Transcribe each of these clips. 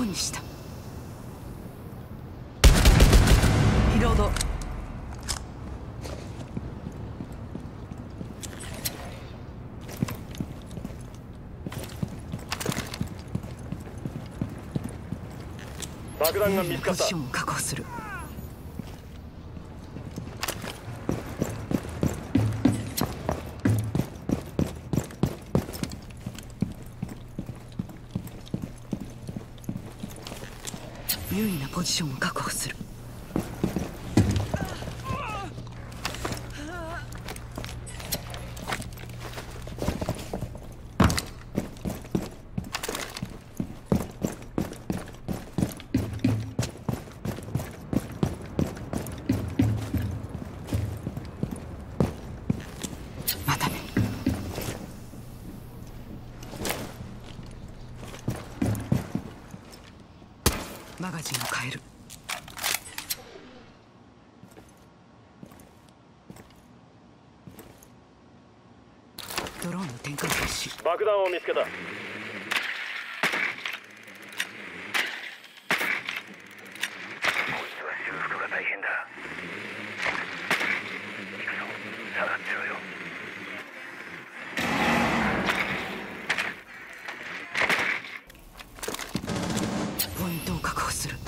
こにした。リロード。 爆弾が見つかった。 ポジションを確保する。優位なポジションを確保する。またね。マガジンを変える。ドローンの展開開始。 爆弾を見つけた。 ポイントを確保する。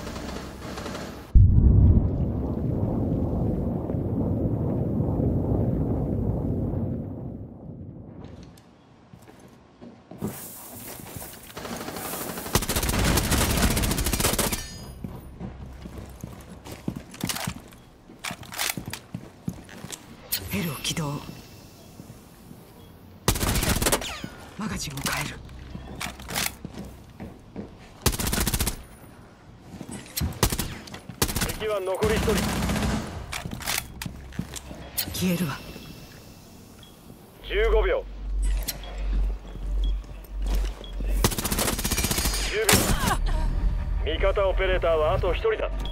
ヘルを起動。マガジンを変える。 敵は残り1人。 消えるわ。 15秒。10秒。味方オペレーターはあと1人だ。